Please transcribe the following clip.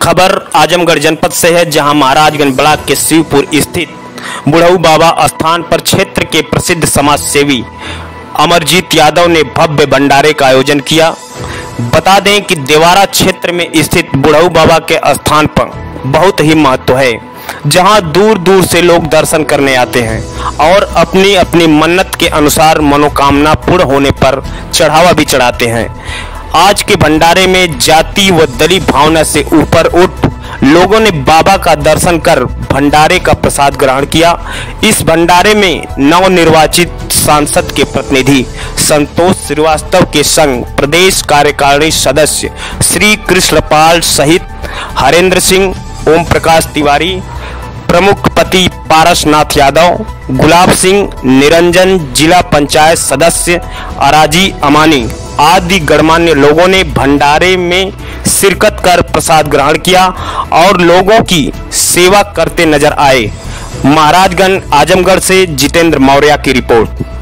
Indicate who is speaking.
Speaker 1: खबर आजमगढ़ जनपद से है, जहां महाराजगंज ब्लॉक के शिवपुर स्थित बुढ़ऊ बाबा स्थान पर क्षेत्र के प्रसिद्ध समाज सेवी अमरजीत यादव ने भव्य भंडारे का आयोजन किया। बता दें कि देवारा क्षेत्र में स्थित बुढ़ऊ बाबा के स्थान पर बहुत ही महत्व है, जहां दूर दूर से लोग दर्शन करने आते हैं और अपनी अपनी मन्नत के अनुसार मनोकामना पूर्ण होने पर चढ़ावा भी चढ़ाते हैं। आज के भंडारे में जाति व दलीय भावना से ऊपर उठ लोगों ने बाबा का दर्शन कर भंडारे का प्रसाद ग्रहण किया। इस भंडारे में नवनिर्वाचित सांसद के प्रतिनिधि संतोष श्रीवास्तव के संग प्रदेश कार्यकारिणी सदस्य श्री कृष्णपाल सहित हरेंद्र सिंह, ओम प्रकाश तिवारी, प्रमुख पति पारसनाथ यादव, गुलाब सिंह, निरंजन, जिला पंचायत सदस्य अराजी अमानी आदि गणमान्य लोगों ने भंडारे में शिरकत कर प्रसाद ग्रहण किया और लोगों की सेवा करते नजर आए। महाराजगंज आजमगढ़ से जितेंद्र मौर्य की रिपोर्ट।